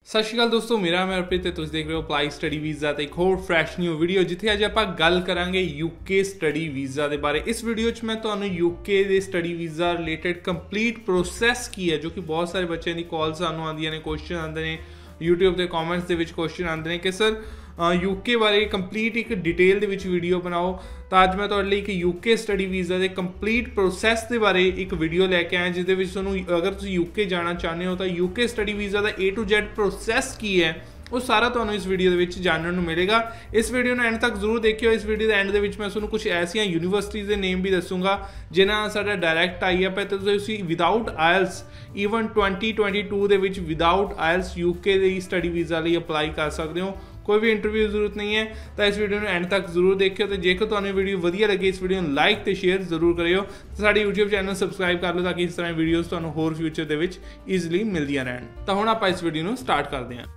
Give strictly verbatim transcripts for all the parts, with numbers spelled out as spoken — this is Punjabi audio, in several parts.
सत श्री अकाल दोस्तों, मेरा नाम हरप्रीत है। तुसीं देख रहे हो अप्लाई स्टडी वीज़ा ते एक होर फ्रैश न्यू वीडियो जिथे अज आपां गल करांगे यूके स्टडी वीज़ा दे बारे। इस वीडियो च मैं तुहानूं यूके दे study visa related complete process की है, जो कि बहुत सारे बच्चों की कॉल सानूं आंदियां ने, क्वेश्चन आंदे ने, यूट्यूब के कॉमेंट्स दे विच क्वेश्चन आंदे ने कि सर यूके बारे कंप्लीट एक डिटेल दे विच वीडियो बनाओ। तो अज मैं तुहाडे लई एक यूके स्टडी वीज़ा के कंप्लीट प्रोसैस के बारे एक वीडियो लैके आया, जिसदे विच तुहानूं अगर तुसीं यूके जाना चाहते हो तो यूके स्टडी वीज़ा का ए टू जैड प्रोसैस की है वो सारा तुहानूं इस वीडियो दे विच जानने नूं मिलेगा। इस वीडियो नूं एंड तक जरूर देखियो। इस वीडियो के एंड दे विच मैं तुहानूं कुछ ऐसियां यूनीवर्सिटीज़ के नेम भी दसूंगा जिन्हां नाल साडा डायरैक्ट आई अप है, तो तुसीं without IELTS even twenty twenty two दे विच विदाउट आयल्स यूके दी स्टडी वीज़ा लई अप्लाई कर सकते हो। कोई भी इंटरव्यू की जरूरत नहीं है। तो इस वीडियो में एंड तक जरूर देखियो। तो जेकर तुहानूं वीडियो वधिया लगे इस वीडियो को लाइक तो शेयर जरूर करियो। तो साडे यूट्यूब चैनल सबसक्राइब कर लो ताकि इस तरह वीडियोज़ तुहानूं होर फ्यूचर दे विच ईजिली मिलदियां रहन। तो हुण आपां इस वीडियो नूं स्टार्ट करते हैं।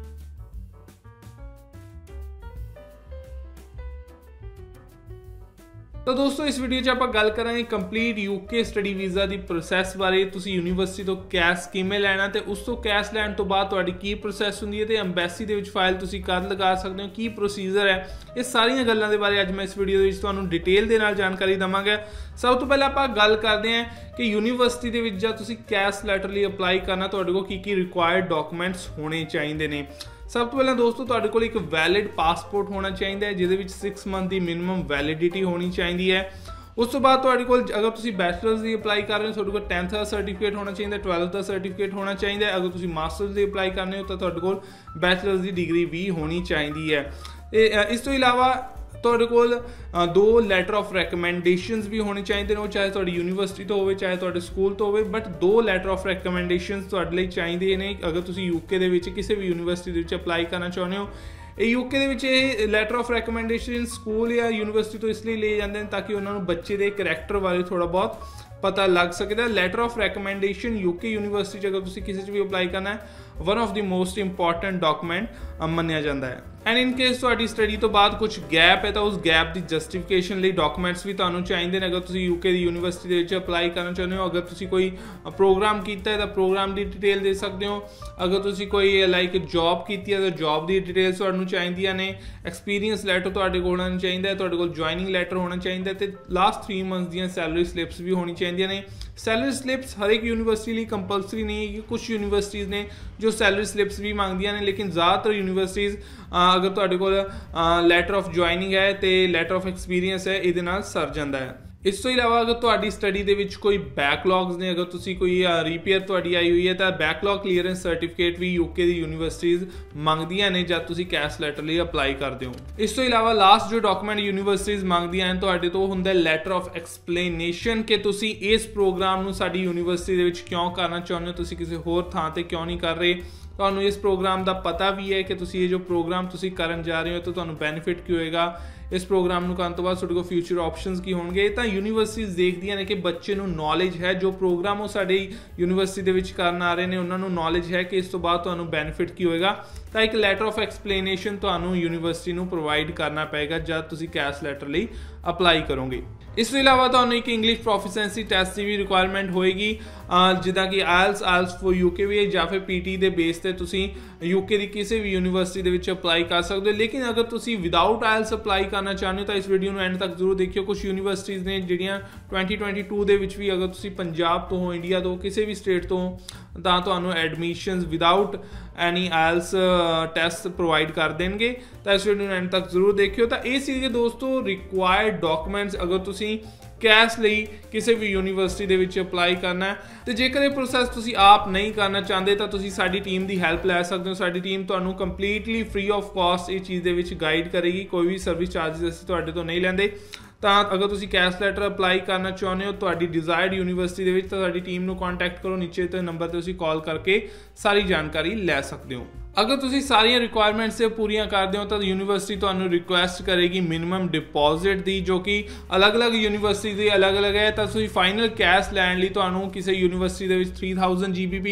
तो दोस्तों इस वीडियो च आपां गल करांगे कंप्लीट यूके स्टडी वीज़ा की प्रोसैस बारे। तुसीं यूनीवर्सिटी तो कैश किवें लैना ते उस तो कैश लैण तो बाद तुहाडी की प्रोसैस हुंदी है ते अंबैसी दे विच फाइल तुसीं कद लगा सकदे हो, की प्रोसीजर है, ये सारियां गल्लां दे बारे अज मैं इस वीडियो दे विच तुहानूं डिटेल दे नाल जानकारी देवांगा। सब तो पहले आपां गल करदे हां कि यूनीवर्सिटी दे विच जद तुसीं कैश लैटर लई अप्लाई करना तुहाडे कोल की की रिक्वायर्ड डॉक्यूमेंट्स होने चाहिए ने। सब तो पहले दोस्तों तुहाडे कोल एक वैलिड पासपोर्ट होना चाहिए जिहदे विच सिक्स मंथ की मिनिमम वैलिडिटी होनी चाहिए है। उस तो बाद तुहाडे कोल अगर तुसीं बैचलर्स की अप्लाई कर रहे हो तुहाडे कोल टेंथ का सर्टिफिकेट होना चाहिए, ट्वेल्थ का सर्टिफिकेट होना चाहिए। अगर तुसीं मास्टर्स की अप्लाई करने हो तो तुहाडे कोल बैचलर्स की डिग्री भी होनी चाहिए है। इस तो इलावा तुहाडे कोल दो लैटर ऑफ रैकमेंडेशनस भी होने चाहिए हैं, चाहे तुहाडी यूनीवर्सिटी तो होवे चाहे तुहाडे स्कूल तो होवे, बट दो लैटर ऑफ रैकमेंडेशनस तुहाडे लई चाहिए ने अगर तुसीं यूके दे विच किसी भी यूनीवर्सिटी दे विच अप्लाई करना चाहुंदे हो। यूके दे विच ये लैटर ऑफ रैकमेंडेशन स्कूल या यूनीवर्सिटी तो इसलिए लिए जाते हैं ताकि उन्होंने बच्चे के करैक्टर बारे थोड़ा बहुत पता लग सकता। Letter of recommendation UK university अगर तुसीं किसी भी अप्लाई करना है one of the most important document मन्निया जाता है। एंड इन केस तुहाडी स्टडी तो बाद कुछ गैप है तो उस गैप की जस्टिफिकेशन लिए डॉक्यूमेंट्स भी तुहानूं चाहिए अगर तुसीं यूके की यूनीवर्सिटी दे विच अप्लाई करना चाहते हो। अगर तुसीं कोई प्रोग्राम किया है तो प्रोग्राम की डिटेल दे सकते हो। अगर तुसीं कोई लाइक जॉब की है तो जॉब की डिटेल्स तुहानूं चाहिए ने। एक्सपीरियंस लैटर तुहाडे कोल होना चाहिए, तुहाडे कोल ज्वाइनिंग लैटर होना चाहिए ते लास्ट थ्री मंथ्स दी सैलरी स्लिप्स भी होनी चाहिए ने। सैलरी स्लिप्स हर एक यूनीवर्सिटी लिए कंपलसरी नहीं है कि कुछ यूनीवर्सिटीज़ ने जो सैलरी स्लिप्स भी मांगदियां ने, लेकिन ज़्यादातर यूनीवर्सिटीज़ अगर तुहाडे कोल लैटर ऑफ ज्वाइनिंग है तो लैटर ऑफ एक्सपीरियंस है इहदे नाल सर जांदा है। इस तो इलावा अगर तुहाडी स्टडी दे विच कोई बैकलॉग्स ने, अगर तुसीं कोई रीपेयर तुहाडी आई हुई है तो बैकलॉग क्लीयरेंस सर्टिफिकेट भी यूके दी यूनीवर्सिटीज़ मंगदियां ने जब तुसीं कैश लैटर लई अप्लाई करदे हो। इस तो इलावा लास्ट जो डॉक्यूमेंट यूनीवर्सिटीज़ मंगदियां हैं तुहाडे तो हुंदा लैटर ऑफ एक्सप्लेनेशन कि तुसीं इस प्रोग्राम नूं साडी यूनीवर्सिटी दे विच क्यों करना चाहुंदे हो, तुसीं किसी होर थां ते क्यों नहीं कर रहे, तुहानूं इस प्रोग्राम का पता भी है कि तुसीं ये जो प्रोग्राम तुसीं करन जा रहे हो तो तुहानूं बेनिफिट की होएगा, इस प्रोग्राम नूं करन तो बाद तुहाडे कोल फ्यूचर ऑप्शंस की होणगे। तो यूनीवर्सिटीज़ देखदियां ने कि बच्चे नूं नॉलेज है, जो प्रोग्राम वो साडी यूनीवर्सिटी दे विच करन आ रहे हैं उन्हां नूं नॉलेज है कि इस तो बाद तुहानूं बेनिफिट की होएगा। तो एक लैटर ऑफ एक्सप्लेनेशन तुहानूं यूनीवर्सिटी नूं प्रोवाइड करना पेगा जब तुसीं कैश लैटर लई अप्लाई करोगे। इस तो इलावा तुहानूं एक इंग्लिश प्रोफिशेंसी टैस्ट की भी रिक्वायरमेंट होएगी, जिद्दां कि आयल्स आयल्स फॉर यूके भी है या फिर पीटी दे बेस ते तुसीं यूके की किसी भी यूनीवर्सिटी दे विच अप्लाई कर सकते हो। लेकिन अगर तुसीं विदाउट आयल्स अप्लाई करना चाहते हो तो इस वीडियो में एंड तक जरूर देखियो। कुछ यूनीवर्सिटीज़ ने जिहड़ियां ट्वेंटी ट्वेंटी टू दे विच भी अगर तुसीं पंजाब तो हो, इंडिया तो किसी भी स्टेट तो तां तुहानूं admissions without any IELTS test provide कर देंगे। तो इस वीडियो में एंड तक जरूर देखियो। तो ये सीगे दोस्तों रिक्वायर्ड डॉक्यूमेंट्स अगर तुसीं कैश लई किसी भी यूनीवर्सिटी दे विच अप्लाई करना है। तो जेकर ये प्रोसैस तुसीं आप नहीं करना चाहते तो तुसीं साडी टीम की हैल्प लै सकते हो। साडी टीम तुहानूं कंप्लीटली फ्री ऑफ कॉस्ट ये चीज़ दे विच गाइड करेगी, कोई भी सर्विस चार्जिस असीं तुहाडे तो नहीं लैंदे। तो अगर तुसीं कैश लैटर अप्लाई करना चाहते हो तुहाडी डिजायर्ड यूनीवर्सिटी दे विच तो साडी टीम नूं कॉन्टैक्ट करो, नीचे ते नंबर ते तुसीं कॉल करके सारी जानकारी लै सकते हो। अगर तुसीं सारियां रिक्वायरमेंट्स से पूरियां करदे हो तो यूनीवर्सिटी तुहानूं रिक्वेस्ट करेगी मिनिमम डिपॉजिट दी, जो कि अलग अलग यूनीवर्सिटी दी अलग अलग है। तो तुसीं फाइनल कैश लैण लई तुहानूं किसी यूनीवर्सिटी दे विच three thousand G B P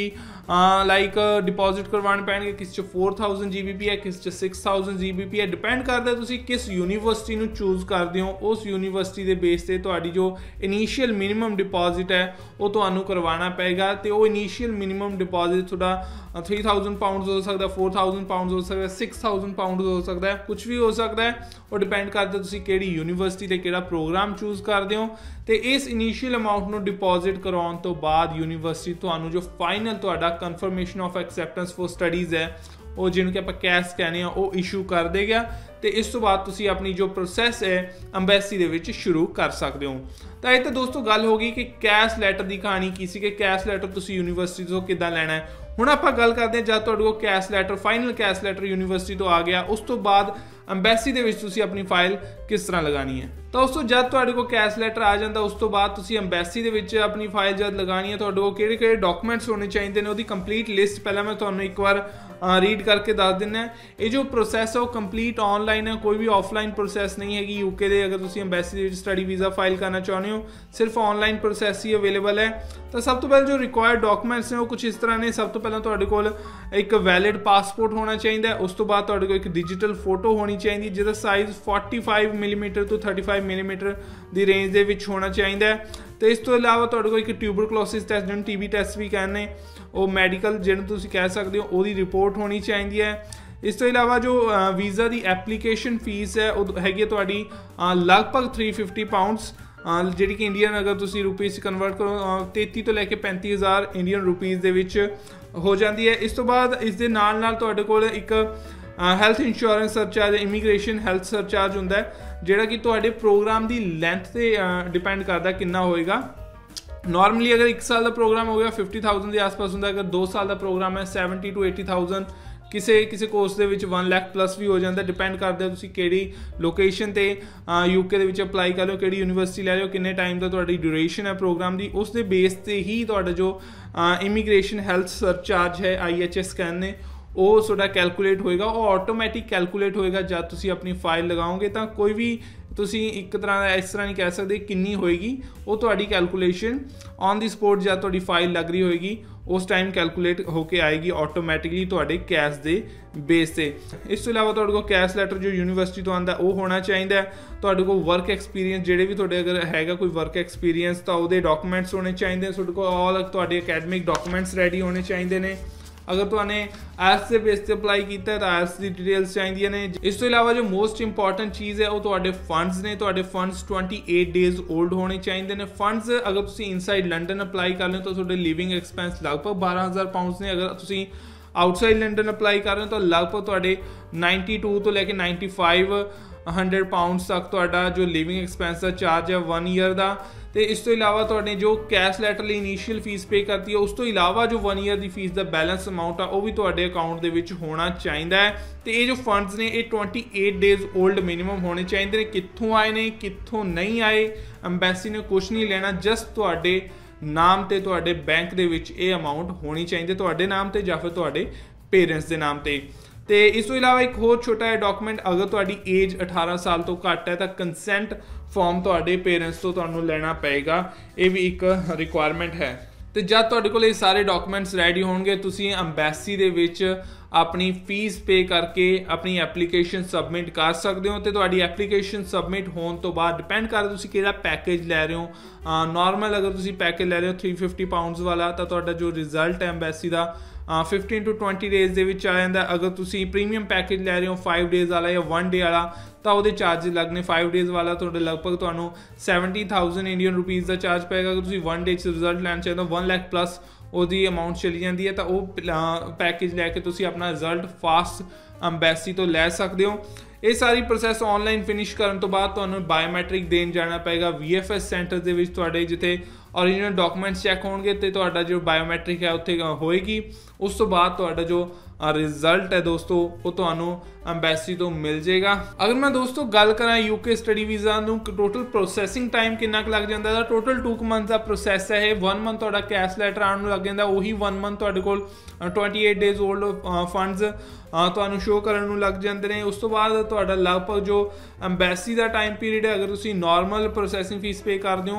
like deposit ਕਰਵਾਉਣੇ ਪੈਣਗੇ, ਕਿਸ 'ਚ four thousand G B P है, किस 'ਚ six thousand G B P है। डिपेंड करता ਤੁਸੀਂ ਕਿਸ ਯੂਨੀਵਰਸਿਟੀ ਨੂੰ ਚੂਜ਼ ਕਰਦੇ ਹੋ, ਉਸ ਯੂਨੀਵਰਸਿਟੀ ਦੇ ਬੇਸ ਤੇ ਤੁਹਾਡੀ ਜੋ ਇਨੀਸ਼ੀਅਲ ਮਿਨੀਮਮ ਡਿਪੋਜ਼ਿਟ ਹੈ ਉਹ ਤੁਹਾਨੂੰ ਕਰਵਾਉਣਾ ਪਏਗਾ। ਤੇ ਉਹ ਇਨੀਸ਼ੀਅਲ ਮਿਨੀਮਮ ਡਿਪੋਜ਼ਿਟ ਤੁਹਾਡਾ थ्री थाउजेंड पाउंड हो सकता है, फोर थाउजेंड पाउंड हो सकता है, सिक्स थाउजेंड पाउंड हो सकता है, कुछ भी हो सकता है। और डिपेंड करता ਤੁਸੀਂ ਕਿਹੜੀ ਯੂਨੀਵਰਸਿਟੀ ਤੇ ਕਿਹੜਾ ਪ੍ਰੋਗਰਾਮ ਚੂਜ਼ ਕਰਦੇ ਹੋ। ਤੇ ਇਸ ਇਨੀਸ਼ੀਅਲ ਅਮਾਉਂਟ ਨੂੰ ਡਿਪੋਜ਼ਿਟ ਕਰਾਉਣ ਤੋਂ ਬਾਅਦ ਯੂਨੀਵਰਸਿਟੀ ਤੁਹਾਨੂੰ ਜੋ ਫਾਈਨਲ ਤੁਹਾਡਾ confirmation of acceptance for studies ਹੈ ਉਹ ਜਿਹਨੂੰ ਕਿ ਆਪਾਂ ਕੈਸ਼ ਕਹਿੰਦੇ ਆ ਉਹ ਇਸ਼ੂ ਕਰ ਦੇਗਾ। ਤੇ ਇਸ ਤੋਂ ਬਾਅਦ ਤੁਸੀਂ ਆਪਣੀ ਜੋ ਪ੍ਰੋਸੈਸ ਹੈ ਅੰਬੈਸੀ ਦੇ ਵਿੱਚ ਸ਼ੁਰੂ ਕਰ ਸਕਦੇ ਹੋ। ਤਾਂ ਇਹ ਤਾਂ ਦੋਸਤੋ ਗੱਲ ਹੋ ਗਈ ਕਿ ਕੈਸ਼ ਲੈਟਰ ਦੀ ਕਹਾਣੀ ਕੀ ਸੀ, ਕਿ ਕੈਸ਼ ਲੈਟਰ ਤੁਸੀਂ ਯੂਨੀਵਰਸਿਟੀ ਤੋਂ ਕਿੱਦਾਂ ਲੈਣਾ ਹੈ। ਹੁਣ ਆਪਾਂ ਗੱਲ ਕਰਦੇ ਹਾਂ ਜਦ ਤੁਹਾਡੇ ਕੋਲ CAS letter final CAS letter university ਤੋਂ ਆ ਗਿਆ, ਉਸ ਤੋਂ ਬਾਅਦ ਅੰਬੈਸੀ ਦੇ ਵਿੱਚ ਤੁਸੀਂ ਆਪਣੀ ਫਾਈਲ ਕਿਸ ਤਰ੍ਹਾਂ ਲਗਾਉਣੀ ਹੈ। ਤਾਂ ਉਸ ਤੋਂ ਜਦ ਤੁਹਾਡੇ ਕੋਲ ਕੈਸ਼ ਲੈਟਰ ਆ ਜਾਂਦਾ ਉਸ ਤੋਂ ਬਾਅਦ ਤੁਸੀਂ ਅੰਬੈਸੀ ਦੇ ਵਿੱਚ ਆਪਣੀ ਫਾਈਲ ਜਦ ਲਗਾਉਣੀ ਹੈ, ਤੁਹਾਡੇ ਕੋਲ ਕਿਹੜੇ ਕਿਹੜੇ ਡਾਕੂਮੈਂਟਸ ਹੋਣੇ ਚਾਹੀਦੇ ਨੇ ਉਹਦੀ ਕੰਪਲੀਟ ਲਿਸਟ ਪਹਿਲਾਂ ਮੈਂ ਤੁਹਾਨੂੰ ਇੱਕ ਵਾਰ ਰੀਡ ਕਰਕੇ ਦੱਸ ਦਿੰਦਾ। ਇਹ ਜੋ ਪ੍ਰੋਸੈਸ ਹੈ ਉਹ ਕੰਪਲੀਟ ਆਨਲਾਈਨ ਹੈ, ਕੋਈ ਵੀ ਆਫਲਾਈਨ ਪ੍ਰੋਸੈਸ ਨਹੀਂ ਹੈਗੀ। ਯੂਕੇ ਦੇ ਅਗਰ ਤੁਸੀਂ ਅੰਬੈਸੀ ਦੇ ਵਿੱਚ ਸਟੱਡੀ ਵੀਜ਼ਾ ਫਾਈਲ ਕਰਨਾ ਚਾਹੁੰਦੇ ਹੋ ਸਿਰਫ ਆਨਲਾਈਨ ਪ੍ਰੋਸੈਸ ਹੀ ਅਵੇਲੇਬਲ ਹੈ। ਤਾਂ ਸਭ ਤੋਂ ਪਹਿਲਾਂ ਜੋ ਰਿਕੁਆਇਰਡ ਡਾਕੂਮੈਂਟਸ ਨੇ ਉਹ ਕੁਝ ਇਸ ਤਰ੍ਹਾਂ ਨੇ। ਸਭ ਤੋਂ ਪਹਿਲਾਂ ਤੁਹਾਡੇ ਕੋਲ ਇੱਕ ਵੈਲਿਡ ਪਾਸਪੋਰਟ ਹੋਣਾ ਚਾਹੀਦਾ ਹੈ। ਉਸ ਤੋਂ ਬਾਅਦ ਤੁਹਾਡੇ ਕੋਲ ਇੱਕ ਡਿਜੀਟਲ ਫੋਟੋ ਹੋਣੀ ਚਾਹੀਦੀ ਜਿਹਦਾ ਸਾਈਜ਼ फोर्टी फाइव मिलीमीटर ਤੋਂ थर्टी फाइव मिलीमीटर ਦੀ ਰੇਂਜ ਦੇ ਵਿੱਚ ਹੋਣਾ ਚਾਹੀਦਾ ਹੈ। ਤੇ ਇਸ ਤੋਂ ਇਲਾਵਾ ਤੁਹਾਡੇ ਕੋਲ ਇੱਕ ਟਿਊਬਰਕਲੋਸਿਸ ਟੈਸਟ ਜਿਹਨੂੰ ਟੀ ਬੀ ਟੈਸਟ ਵੀ ਕਹਿੰਦੇ ਉਹ ਮੈਡੀਕਲ ਜਿਹਨੂੰ ਤੁਸੀਂ ਕਹਿ ਸਕਦੇ ਹੋ ਉਹਦੀ ਰਿਪੋਰਟ ਹੋਣੀ ਚਾਹੀਦੀ ਹੈ। ਇਸ ਤੋਂ ਇਲਾਵਾ ਜੋ ਵੀਜ਼ਾ ਦੀ ਐਪਲੀਕੇਸ਼ਨ ਫੀਸ ਹੈ ਉਹ ਹੈਗੀ ਹੈ ਤੁਹਾਡੀ ਲਗਭਗ थ्री फिफ्टी ਪਾਉਂਡਸ ਜਿਹੜੀ ਕਿ ਇੰਡੀਅਨ ਅਗਰ ਤੁਸੀਂ ਰੁਪੀਸ ਕਨਵਰਟ ਕਰੋ ਤੇਤੀ ਤੋਂ ਲੈ ਕੇ ਪੈਂਤੀ ਹਜ਼ਾਰ ਇੰਡੀਅਨ ਰੁਪੀਸ ਦੇ ਵਿੱਚ ਹੋ ਜਾਂਦੀ ਹੈ। ਇਸ ਤੋਂ ਬਾਅਦ ਇਸ ਦੇ ਨਾਲ ਨਾਲ ਤੁਹਾਡੇ ਕੋਲ ਇੱਕ health insurance surcharge, immigration health surcharge ਹੁੰਦਾ ਹੈ ਜਿਹੜਾ ਕਿ ਤੁਹਾਡੇ ਪ੍ਰੋਗਰਾਮ ਦੀ ਲੈਂਥ ਤੇ ਡਿਪੈਂਡ ਕਰਦਾ ਕਿੰਨਾ ਹੋਏਗਾ। ਨਾਰਮਲੀ ਅਗਰ ਇੱਕ ਸਾਲ ਦਾ ਪ੍ਰੋਗਰਾਮ ਹੋ ਗਿਆ ਫਿਫਟੀ ਥਾਊਜ਼ੈਂਡ ਦੇ ਆਸ-ਪਾਸ ਹੁੰਦਾ, ਅਗਰ ਦੋ ਸਾਲ ਦਾ ਪ੍ਰੋਗਰਾਮ ਹੈ ਸੈਵਨਟੀ ਟੂ ਏਟੀ ਥਾਊਜ਼ੈਂਡ, ਕਿਸੇ ਕਿਸੇ ਕੋਰਸ ਦੇ ਵਿੱਚ वन ਲੱਖ ਪਲੱਸ ਵੀ ਹੋ ਜਾਂਦਾ। ਡਿਪੈਂਡ ਕਰਦਾ ਤੁਸੀਂ ਕਿਹੜੀ ਲੋਕੇਸ਼ਨ ਤੇ ਯੂਕੇ ਦੇ ਵਿੱਚ ਅਪਲਾਈ ਕਰ ਰਹੇ ਹੋ, ਕਿਹੜੀ ਯੂਨੀਵਰਸਿਟੀ ਲੈ ਰਹੇ ਹੋ, ਕਿੰਨੇ ਟਾਈਮ ਦਾ ਤੁਹਾਡੀ ਡਿਊਰੇਸ਼ਨ ਹੈ ਪ੍ਰੋਗਰਾਮ ਦੀ, ਉਸ ਦੇ ਬੇਸ ਤੇ ਹੀ ਤੁਹਾਡਾ ਜੋ ਇਮੀਗ੍ਰੇਸ਼ਨ ਹੈਲਥ ਸਰਚਾਰਜ ਹੈ ਆਈ ਐਚ ਐਸ ਕਹਿੰਦੇ ਉਹ ਤੁਹਾਡਾ ਕੈਲਕੂਲੇਟ ਹੋਏਗਾ। ਉਹ ਆਟੋਮੈਟਿਕ ਕੈਲਕੂਲੇਟ ਹੋਏਗਾ ਜਦ ਤੁਸੀਂ ਆਪਣੀ ਫਾਈਲ ਲਗਾਓਗੇ। ਤਾਂ ਕੋਈ ਵੀ ਤੁਸੀਂ ਇੱਕ ਤਰ੍ਹਾਂ ਦਾ ਇਸ ਤਰ੍ਹਾਂ ਨਹੀਂ ਕਹਿ ਸਕਦੇ ਕਿੰਨੀ ਹੋਏਗੀ, ਉਹ ਤੁਹਾਡੀ ਕੈਲਕੂਲੇਸ਼ਨ ਔਨ ਦੀ ਸਪੋਟ ਜਦ ਤੁਹਾਡੀ ਫਾਈਲ ਲੱਗ ਰਹੀ ਹੋਏਗੀ ਉਸ ਟਾਈਮ ਕੈਲਕੂਲੇਟ ਹੋ ਕੇ ਆਏਗੀ ਆਟੋਮੈਟਿਕਲੀ ਤੁਹਾਡੇ ਕੈਸ਼ ਦੇ ਬੇਸ ਤੇ। ਇਸ ਤੋਂ ਇਲਾਵਾ ਤੁਹਾਡੇ ਕੋਲ ਕੈਸ਼ ਲੈਟਰ ਜੋ ਯੂਨੀਵਰਸਿਟੀ ਤੋਂ ਆਉਂਦਾ ਉਹ ਹੋਣਾ ਚਾਹੀਦਾ। ਤੁਹਾਡੇ ਕੋਲ ਵਰਕ ਐਕਸਪੀਰੀਅੰਸ ਜਿਹੜੇ ਵੀ ਤੁਹਾਡੇ ਅਗਰ ਹੈਗਾ ਕੋਈ ਵਰਕ ਐਕਸਪੀਰੀਅੰਸ ਤਾਂ ਉਹਦੇ ਡਾਕੂਮੈਂਟਸ ਹੋਣੇ ਚਾਹੀਦੇ। ਤੁਹਾਡੇ ਕੋਲ ਆਲ ਤੁਹਾਡੇ ਅਕੈਡਮਿਕ ਡਾਕੂਮੈਂਟਸ ਰੈਡੀ ਹੋਣੇ ਚਾਹੀਦੇ ਨੇ। ਅਗਰ ਤੁਹਾਨੇ ਆਇਲਸ ਦੇ ਬੇਸ ਤੇ ਅਪਲਾਈ ਕੀਤਾ ਤਾਂ ਆਇਲਸ ਦੀ ਡਿਟੇਲਸ ਚਾਹੀਦੀਆਂ ਨੇ। ਇਸ ਤੋਂ ਇਲਾਵਾ ਜੋ ਮੋਸਟ ਇੰਪੋਰਟੈਂਟ ਚੀਜ਼ ਹੈ ਉਹ ਤੁਹਾਡੇ ਫੰਡਸ ਨੇ। ਤੁਹਾਡੇ funds twenty eight days old ਹੋਣੇ ਚਾਹੀਦੇ ਨੇ। ਫੰਡਸ ਅਗਰ ਤੁਸੀਂ ਇਨਸਾਈਡ ਲੰਡਨ ਅਪਲਾਈ ਕਰ ਰਹੇ ਹੋ ਤਾਂ ਤੁਹਾਡੇ ਲਿਵਿੰਗ ਐਕਸਪੈਂਸ ਲਗਭਗ ਬਾਰਾਂ ਹਜ਼ਾਰ ਪਾਉਂਡਸ ਨੇ। ਅਗਰ ਤੁਸੀਂ ਆਊਟਸਾਈਡ ਲੰਡਨ ਅਪਲਾਈ ਕਰ ਰਹੇ ਹੋ ਤਾਂ ਲਗਭਗ ਤੁਹਾਡੇ ਨਾਈਨਟੀ ਟੂ ਤੋਂ ਲੈ ਕੇ ਨਾਈਨਟੀ ਫਾਈਵ हंड्रेड ਪਾਉਂਡਸ ਤੱਕ ਤੁਹਾਡਾ ਜੋ ਲਿਵਿੰਗ ਐਕਸਪੈਂਸ ਦਾ ਚਾਰਜ ਹੈ वन ਈਅਰ ਦਾ। ਤੇ ਇਸ ਤੋਂ ਇਲਾਵਾ ਤੁਹਾਡੇ ਜੋ ਕੈਸ਼ ਲੈਟਰ ਲਈ ਇਨੀਸ਼ੀਅਲ ਫੀਸ ਪੇ ਕਰਤੀ ਹੈ ਉਸ ਤੋਂ ਇਲਾਵਾ ਜੋ वन ਈਅਰ ਦੀ ਫੀਸ ਦਾ ਬੈਲੈਂਸ ਅਮਾਊਂਟ ਆ ਉਹ ਵੀ ਤੁਹਾਡੇ ਅਕਾਊਂਟ ਦੇ ਵਿੱਚ ਹੋਣਾ ਚਾਹੀਦਾ ਹੈ। ਤੇ ਇਹ ਜੋ ਫੰਡਸ ਨੇ ਇਹ twenty eight days old minimum ਹੋਣੇ ਚਾਹੀਦੇ ਨੇ। ਕਿੱਥੋਂ ਆਏ ਨੇ ਕਿੱਥੋਂ ਨਹੀਂ ਆਏ ਅੰਬੈਸੀ ਨੇ ਕੁਝ ਨਹੀਂ ਲੈਣਾ, ਜਸਟ ਤੁਹਾਡੇ ਨਾਮ ਤੇ ਤੁਹਾਡੇ ਬੈਂਕ ਦੇ ਵਿੱਚ ਇਹ ਅਮਾਊਂਟ ਹੋਣੀ ਚਾਹੀਦੀ, ਤੁਹਾਡੇ ਨਾਮ ਤੇ ਜਾਂ ਫਿਰ ਤੁਹਾਡੇ ਪੇਰੈਂਟਸ ਦੇ ਨਾਮ ਤੇ। ਤੇ ਇਸ ਤੋਂ ਇਲਾਵਾ ਇੱਕ ਹੋਰ ਛੋਟਾ ਜਿਹਾ ਡਾਕੂਮੈਂਟ, ਅਗਰ ਤੁਹਾਡੀ ਏਜ ਅਠਾਰਾਂ ਸਾਲ ਤੋਂ ਘੱਟ ਹੈ ਤਾਂ ਕੰਸੈਂਟ ਫਾਰਮ ਤੁਹਾਡੇ ਪੇਰੈਂਟਸ ਤੋਂ ਤੁਹਾਨੂੰ ਲੈਣਾ ਪਏਗਾ। ਇਹ ਵੀ ਇੱਕ ਰਿਕੁਆਇਰਮੈਂਟ ਹੈ। ਤੇ ਜਦ ਤੁਹਾਡੇ ਕੋਲ ਇਹ ਸਾਰੇ ਡਾਕੂਮੈਂਟਸ ਰੈਡੀ ਹੋਣਗੇ ਤੁਸੀਂ ਅੰਬੈਸੀ ਦੇ ਵਿੱਚ ਆਪਣੀ ਫੀਸ ਪੇ ਕਰਕੇ ਆਪਣੀ ਐਪਲੀਕੇਸ਼ਨ ਸਬਮਿਟ ਕਰ ਸਕਦੇ ਹੋ। ਤੇ ਤੁਹਾਡੀ ਐਪਲੀਕੇਸ਼ਨ ਸਬਮਿਟ ਹੋਣ ਤੋਂ ਬਾਅਦ ਡਿਪੈਂਡ ਕਰਦਾ ਤੁਸੀਂ ਕਿਹੜਾ ਪੈਕੇਜ ਲੈ ਰਹੇ ਹੋ। ਨਾਰਮਲ ਅਗਰ ਤੁਸੀਂ ਪੈਕੇਜ ਲੈ ਰਹੇ ਹੋ थ्री फिफ्टी ਪਾਉਂਡਸ ਵਾਲਾ ਤਾਂ ਤੁਹਾਡਾ ਜੋ ਰਿਜ਼ਲਟ ਹੈ ਅੰਬੈਸੀ ਦਾ फिफ्टीन टू ट्वेंटी डेज ਦੇ ਵਿੱਚ ਆ ਜਾਂਦਾ। ਅਗਰ ਤੁਸੀਂ ਪ੍ਰੀਮੀਅਮ ਪੈਕੇਜ ਲੈ ਰਹੇ ਹੋ फाइव डेज ਵਾਲਾ ਜਾਂ वन डे ਵਾਲਾ ਤਾਂ ਉਹਦੇ ਚਾਰजेस ਲੱਗਨੇ। फाइव डेज ਵਾਲਾ ਤੁਹਾਡੇ ਲਗਭਗ ਤੁਹਾਨੂੰ ਸੈਵਨਟੀ ਥਾਊਜ਼ੈਂਡ ਇੰਡੀਅਨ ਰੁਪੀਸ ਦਾ ਚਾਰਜ ਪਏਗਾ। ਅਗਰ ਤੁਸੀਂ वन डे 'ਚ ਰਿਜ਼ਲਟ ਲੈਣਾ ਚਾਹੁੰਦੇ ਹੋ वन ਲੱਖ ਪਲੱਸ ਉਹਦੀ ਅਮਾਊਂਟ ਚਲੀ ਜਾਂਦੀ ਹੈ ਤਾਂ ਉਹ ਪੈਕੇਜ ਲੈ ਕੇ ਤੁਸੀਂ ਆਪਣਾ ਰਿਜ਼ਲਟ ਫਾਸਟ ਅੰਬੈਸੀ ਤੋਂ ਲੈ ਸਕਦੇ ਹੋ। ਇਹ ਸਾਰੀ ਪ੍ਰੋਸੈਸ ਆਨਲਾਈਨ ਫਿਨਿਸ਼ ਕਰਨ ਤੋਂ ਬਾਅਦ ਤੁਹਾਨੂੰ ਬਾਇਓਮੈਟ੍ਰਿਕ ਦੇਣ ਜਾਣਾ ਪਏਗਾ ਵੀ ਐਫ ਐਸ ਸੈਂਟਰ ਦੇ ਵਿੱਚ ਤੁਹਾਡੇ ਜਿੱਥੇ ओरिजिनल डॉक्यूमेंट्स चैक होंगे तो तुहाडा जो बायोमैट्रिक है उत्थे होएगी। उस तो बाद तुहाडा जो रिजल्ट है दोस्तों वो तुहानू अंबैसी तो मिल जाएगा। अगर मैं दोस्तों गल करा यूके स्टडी वीज़ा नू टोटल प्रोसैसिंग टाइम कितना लग जाता है, टोटल टू मंथ का प्रोसैस है। वन मंथ तुहाडा कैश लैटर आने लग जाता, उही वन मंथ तुहाडे कोल twenty eight days old funds तुहानू शो करन नू लग जाते हैं। उस तो बाद तुहाडा लगभग जो अंबैसी का टाइम पीरियड है, अगर तुसीं नॉर्मल प्रोसैसिंग फीस पे करदे हो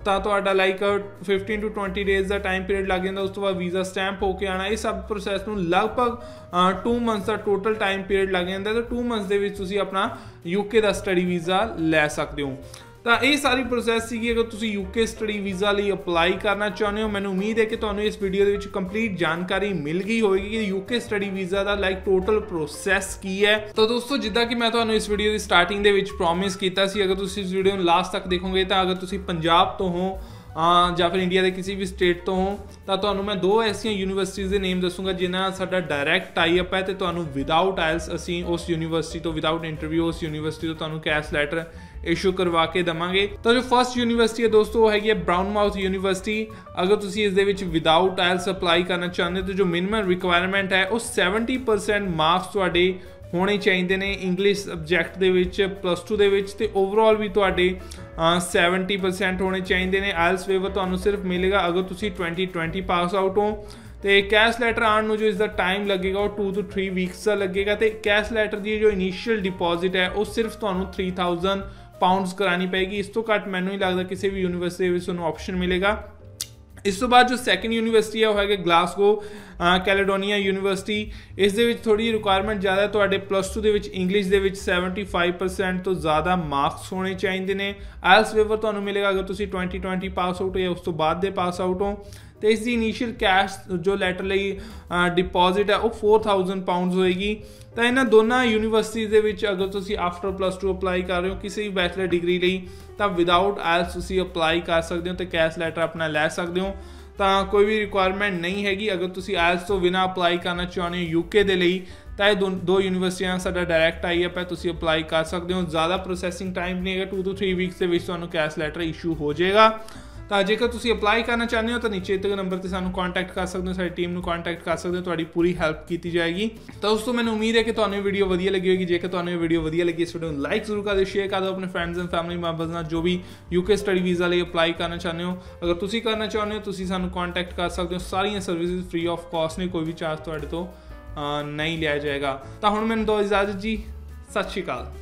ਤਾਂ ਤੁਹਾਡਾ like fifteen to twenty days ਦਾ ਟਾਈਮ ਪੀਰੀਅਡ ਲੱਗ ਜਾਂਦਾ। ਉਸ ਤੋਂ ਬਾਅਦ ਵੀਜ਼ਾ ਸਟੈਂਪ ਹੋ ਕੇ ਆਉਣਾ। ਇਹ ਸਭ ਪ੍ਰੋਸੈਸ ਨੂੰ ਲਗਭਗ ਟੂ ਮੰਥਸ ਦਾ ਟੋਟਲ ਟਾਈਮ ਪੀਰੀਅਡ ਲੱਗ ਜਾਂਦਾ ਤੇ ਟੂ ਮੰਥਸ ਦੇ ਵਿੱਚ ਤੁਸੀਂ ਆਪਣਾ ਯੂਕੇ ਦਾ ਸਟੱਡੀ ਵੀਜ਼ਾ ਲੈ ਸਕਦੇ ਹੋ। ਤਾਂ ਇਹ ਸਾਰੀ ਪ੍ਰੋਸੈਸ ਸੀਗੀ ਅਗਰ ਤੁਸੀਂ ਯੂਕੇ ਸਟੱਡੀ ਵੀਜ਼ਾ ਲਈ ਅਪਲਾਈ ਕਰਨਾ ਚਾਹੁੰਦੇ ਹੋ। ਮੈਨੂੰ ਉਮੀਦ ਹੈ ਕਿ ਤੁਹਾਨੂੰ ਇਸ ਵੀਡੀਓ ਦੇ ਵਿੱਚ ਕੰਪਲੀਟ ਜਾਣਕਾਰੀ ਮਿਲ ਗਈ ਹੋਵੇਗੀ ਕਿ ਯੂਕੇ ਸਟੱਡੀ ਵੀਜ਼ਾ ਦਾ ਲਾਈਕ ਟੋਟਲ ਪ੍ਰੋਸੈਸ ਕੀ ਹੈ। ਤਾਂ ਦੋਸਤੋ ਜਿੱਦਾਂ ਕਿ ਮੈਂ ਤੁਹਾਨੂੰ ਇਸ ਵੀਡੀਓ ਦੀ ਸਟਾਰਟਿੰਗ ਦੇ ਵਿੱਚ ਪ੍ਰੋਮਿਸ ਕੀਤਾ ਸੀ, ਅਗਰ ਤੁਸੀਂ ਇਸ ਵੀਡੀਓ ਨੂੰ ਲਾਸਟ ਤੱਕ ਦੇਖੋਗੇ ਤਾਂ ਅਗਰ ਤੁਸੀਂ ਪੰਜਾਬ ਤੋਂ ਹੋ ਜਾਂ ਫਿਰ ਇੰਡੀਆ ਦੇ ਕਿਸੇ ਵੀ ਸਟੇਟ ਤੋਂ ਹੋ ਤਾਂ ਤੁਹਾਨੂੰ ਮੈਂ ਦੋ ਐਸੀਆਂ ਯੂਨੀਵਰਸਿਟੀਜ਼ ਦੇ ਨੇਮ ਦੱਸੂਗਾ ਜਿਨ੍ਹਾਂ ਨਾਲ ਸਾਡਾ ਡਾਇਰੈਕਟ ਟਾਈ ਅਪ ਹੈ ਤੇ ਤੁਹਾਨੂੰ ਵਿਦਆਊਟ ਆਇਲਸ ਅਸੀਂ ਉਸ ਯੂਨੀਵਰਸਿਟੀ ਤੋਂ ਵਿਦਆਊਟ ਇੰਟਰਵਿਊ ਉਸ ਯੂਨੀਵਰਸਿਟੀ ਤੋਂ ਤੁਹਾਨੂੰ ਕੈਸ਼ ਲੈਟਰ ਇਸ਼ੂ ਕਰਵਾ ਕੇ ਦਵਾਂਗੇ। ਤਾਂ ਜੋ ਫਸਟ ਯੂਨੀਵਰਸਿਟੀ ਹੈ ਦੋਸਤੋ ਉਹ ਹੈਗੀ ਹੈ ਬਰਾਊਨ ਮਾਊਥ ਯੂਨੀਵਰਸਿਟੀ। ਅਗਰ ਤੁਸੀਂ ਇਸ ਦੇ ਵਿੱਚ ਵਿਦਆਊਟ ਆਇਲਸ ਅਪਲਾਈ ਕਰਨਾ ਚਾਹੁੰਦੇ ਹੋ ਤਾਂ ਜੋ ਮਿਨੀਮਮ ਰਿਕੁਆਇਰਮੈਂਟ ਹੈ ਉਹ ਸੈਵਨਟੀ ਪਰਸੈਂਟ ਮਾਰਕਸ ਤੁਹਾਡੇ ਹੋਣੇ ਚਾਹੀਦੇ ਨੇ ਇੰਗਲਿਸ਼ ਸਬਜੈਕਟ ਦੇ ਵਿੱਚ ਪਲੱਸ ਟੂ ਦੇ ਵਿੱਚ ਤੇ ਓਵਰਆਲ ਵੀ ਤੁਹਾਡੇ ਸੈਵਨਟੀ ਪਰਸੈਂਟ ਹੋਣੇ ਚਾਹੀਦੇ ਨੇ। ਆਇਲਸ ਵੇਵਰ ਤੁਹਾਨੂੰ ਸਿਰਫ ਮਿਲੇਗਾ ਅਗਰ ਤੁਸੀਂ ਟਵੈਂਟੀ ਟਵੈਂਟੀ ਪਾਸ ਆਊਟ ਹੋ ਤੇ ਕੈਸ਼ ਲੈਟਰ ਆਉਣ ਨੂੰ ਜੋ ਇਸ ਦਾ ਟਾਈਮ ਲੱਗੇਗਾ ਉਹ ਟੂ ਤੋਂ ਥ੍ਰੀ ਵੀਕਸ ਦਾ ਲੱਗੇਗਾ ਤੇ ਕੈਸ਼ ਲੈਟਰ ਦੀ ਜੋ ਇਨੀਸ਼ੀਅਲ ਡਿਪੋਜ਼ਿਟ ਹੈ ਉਹ ਸਿਰਫ ਤੁਹਾਨੂੰ ਥ੍ਰੀ ਥਾਊਜ਼ੈਂਡ ਪਾਉਂਡਸ ਕਰਾਣੀ ਪਏਗੀ। ਇਸ ਤੋਂ ਘੱਟ ਮੈਨੂੰ ਨਹੀਂ ਲੱਗਦਾ ਕਿਸੇ ਵੀ ਯੂਨੀਵਰਸਿਟੀ ਵਿੱਚ ਤੁਹਾਨੂੰ ਆਪਸ਼ਨ ਮਿਲੇਗਾ। ਇਸ ਤੋਂ ਬਾਅਦ ਜੋ ਸੈਕੰਡ ਯੂਨੀਵਰਸਿਟੀ ਹੈ ਉਹ ਹੈਗਾ ਗਲਾਸਗੋ ਕੈਲੇਡੋਨੀਆ ਯੂਨੀਵਰਸਿਟੀ। ਇਸ ਦੇ ਵਿੱਚ ਥੋੜੀ ਰਿਕੁਆਇਰਮੈਂਟ ਜ਼ਿਆਦਾ ਹੈ। ਤੁਹਾਡੇ ਪਲੱਸ ਟੂ ਦੇ ਵਿੱਚ ਇੰਗਲਿਸ਼ ਦੇ ਵਿੱਚ ਸੈਵਨਟੀ ਫਾਈਵ ਪਰਸੈਂਟ ਤੋਂ ਜ਼ਿਆਦਾ ਮਾਰਕਸ ਹੋਣੇ ਚਾਹੀਦੇ ਨੇ। ਆਇਲਸ ਵੇਵਰ ਤੁਹਾਨੂੰ ਮਿਲੇਗਾ ਅਗਰ ਤੁਸੀਂ ਟਵੈਂਟੀ ਟਵੈਂਟੀ ਪਾਸ ਆਊਟ ਹੋ ਜਾਂ ਉਸ ਤੋਂ ਬਾਅਦ ਦੇ ਪਾਸ ਆਊਟ ਹੋ ਤੇ ਇਸ ਦੀ ਇਨੀਸ਼ੀਅਲ ਕੈਸ਼ ਜੋ ਲੈਟਰ ਲਈ ਡਿਪੋਜ਼ਿਟ ਹੈ ਉਹ ਫੋਰ ਥਾਊਜ਼ੈਂਡ ਪਾਉਂਡਸ ਹੋਏਗੀ। ਤਾਂ ਇਹਨਾਂ ਦੋਨਾਂ ਯੂਨੀਵਰਸਿਟੀਜ਼ ਦੇ ਵਿੱਚ ਅਗਰ ਤੁਸੀਂ ਆਫਟਰ ਪਲੱਸ ਟੂ ਅਪਲਾਈ ਕਰ ਰਹੇ ਹੋ ਕਿਸੇ ਵੀ ਬੈਚਲਰ ਡਿਗਰੀ ਲਈ ਤਾਂ ਵਿਦਆਊਟ ਆਇਲਸ ਤੁਸੀਂ ਅਪਲਾਈ ਕਰ ਸਕਦੇ ਹੋ ਤੇ ਕੈਸ਼ ਲੈਟਰ ਆਪਣਾ ਲੈ ਸਕਦੇ ਹੋ। ਤਾਂ ਕੋਈ ਵੀ ਰਿਕੁਆਇਰਮੈਂਟ ਨਹੀਂ ਹੈਗੀ। ਅਗਰ ਤੁਸੀਂ ਆਇਲਸ ਤੋਂ ਬਿਨਾਂ ਅਪਲਾਈ ਕਰਨਾ ਚਾਹੁੰਦੇ ਹੋ ਯੂਕੇ ਦੇ ਲਈ ਤਾਂ ਇਹ ਦੋ ਦੋ ਯੂਨੀਵਰਸਿਟੀਆਂ ਸਾਡਾ ਡਾਇਰੈਕਟ ਆਈ ਅਪ ਹੈ, ਤੁਸੀਂ ਅਪਲਾਈ ਕਰ ਸਕਦੇ ਹੋ। ਜ਼ਿਆਦਾ ਪ੍ਰੋਸੈਸਿੰਗ ਟਾਈਮ ਨਹੀਂ ਹੈਗਾ, ਟੂ ਤੋਂ ਥ੍ਰੀ ਵੀਕਸ ਦੇ ਵਿੱਚ ਤੁਹਾਨੂੰ ਕੈਸ਼ ਲੈਟਰ ਇਸ਼ੂ ਹੋ ਜਾਏਗਾ। ਤਾਂ ਜੇਕਰ ਤੁਸੀਂ ਅਪਲਾਈ ਕਰਨਾ ਚਾਹੁੰਦੇ ਹੋ ਤਾਂ ਨੀਚੇ ਦਿੱਤੇ ਨੰਬਰ ਤੇ ਸਾਨੂੰ ਕੰਟੈਕਟ ਕਰ ਸਕਦੇ ਹੋ, ਸਾਡੀ ਟੀਮ ਨੂੰ ਕੰਟੈਕਟ ਕਰ ਸਕਦੇ ਹੋ, ਤੁਹਾਡੀ ਪੂਰੀ ਹੈਲਪ ਕੀਤੀ ਜਾਏਗੀ। ਤਾਂ ਉਸ ਤੋਂ ਮੈਨੂੰ ਉਮੀਦ ਹੈ ਕਿ ਤੁਹਾਨੂੰ ਇਹ ਵੀਡੀਓ ਵਧੀਆ ਲੱਗੀ ਹੋਵੇਗੀ। ਜੇਕਰ ਤੁਹਾਨੂੰ ਇਹ ਵੀਡੀਓ ਵਧੀਆ ਲੱਗੀ ਇਸ ਵੀਡੀਓ ਨੂੰ ਲਾਈਕ ਜ਼ਰੂਰ ਕਰ ਦਿਓ, ਸ਼ੇਅਰ ਕਰ ਦਿਓ ਆਪਣੇ ਫਰੈਂਡਸ ਐਂਡ ਫੈਮਿਲੀ ਮੈਂਬਰਸ ਨਾਲ ਜੋ ਵੀ ਯੂਕੇ ਸਟੱਡੀ ਵੀਜ਼ਾ ਲਈ ਅਪਲਾਈ ਕਰਨਾ ਚਾਹੁੰਦੇ ਹੋ। ਅਗਰ ਤੁਸੀਂ ਕਰਨਾ ਚਾਹੁੰਦੇ ਹੋ ਤੁਸੀਂ ਸਾਨੂੰ ਕੰਟੈਕਟ ਕਰ ਸਕਦੇ ਹੋ। ਸਾਰੀਆਂ ਸਰਵਿਸਿਜ਼ ਫ੍ਰੀ ਆਫ ਕਾਸਟ ਨੇ, ਕੋਈ ਵੀ ਚਾਰਜ ਤੁਹਾਡੇ ਤੋਂ ਨਹੀਂ ਲਿਆ ਜਾਏਗਾ। ਤਾਂ ਹੁਣ ਮੈਨੂੰ ਦਿਓ ਇਜਾਜ਼ਤ ਜੀ, ਸਤਿ ਸ਼੍ਰੀ ਅਕਾਲ।